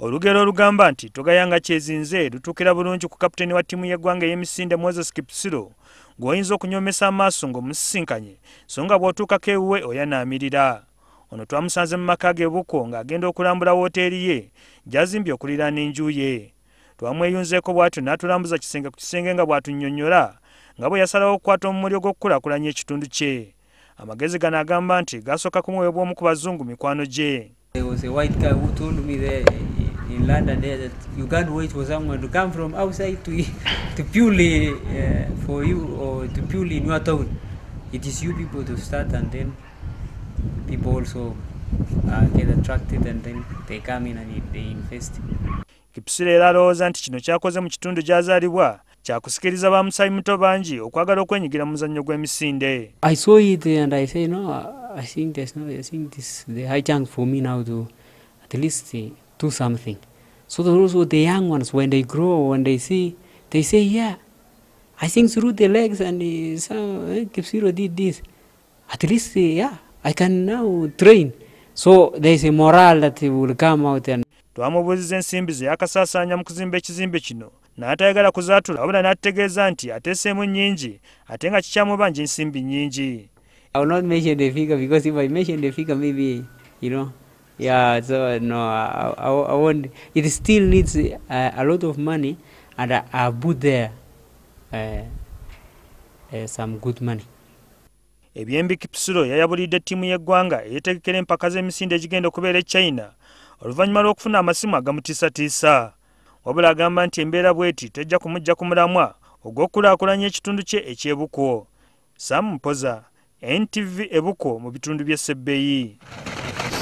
Olugero olugamba nti togayanga kyezinze lutuukira bulungi ku kapiteni wa ttimu y'eggwanga ey'emisinde Moses Kipsiro gw'oyinza okunyomesa amaaso ng'omusisinkanye so nga bw'otuukako ewuwe oyanaamirira. Ono twamusanze mu makage Bukwo ng'agenda okulambula woteri ye gy'azimbye okuliraana enju ye. Twamweyunzeeko bw'atyo n'atulambuza kisenge ku kisenge nga bw'atunnyonnyola nga bwe yasalawo okukwata omumuli ogw'okukulaakulanya ekitundu kye. Amagezi gano agamba nti gasooka kumuweebwa omu ku bazungu mikwano gye. There was a white guy who told me there in London there that you can't wait for someone to come from outside to purely for you or to purely in your town. It is you people to start, and then people also get attracted, and then they come in and they invest. Kipsiro era alowooza nti kino kyakoze mu kitundu gy'azaalibwa kyakusikiriza ba musaayi muto bangi okwagala okwenyigira mu muzannyo gw'emisinde. I saw it and I say no, I think this the high chance for me now to at least do something. So also the young ones, when they grow, when they see, they say, yeah, I think through the legs and Kipsiro did this. At least yeah, I can now train. So there is a morale that will come out. And twamubuuziza ensimbi ze yakasaasaanya mu kuzimba ekizimbe kino n'atayagala kuzaatula wabula n'ategeeza nti ateeseemu nnyingi ate nga kikyamubanja ensimbi nnyingi. I will not mention the figure because if I mention the figure maybe, you know, yeah, so no, I won't. It still needs a lot of money, and I put there some good money. Ebyembi Kipsiro yayabulidde ttimu y'eggwanga eyeetegekera empaka z'emisinde egigenda okubeera e China oluvannyuma lw'okufuna amasimu agamutiisatiisa. Wabula agamba nti embeera bw'eti tejja kumujja ku mulamwa ogw'okulaakulanya ekitundu kye eky'e Bukwo. Sam Mpoza, NTV e Bukwo mu bitundu by'e Sebbeyi.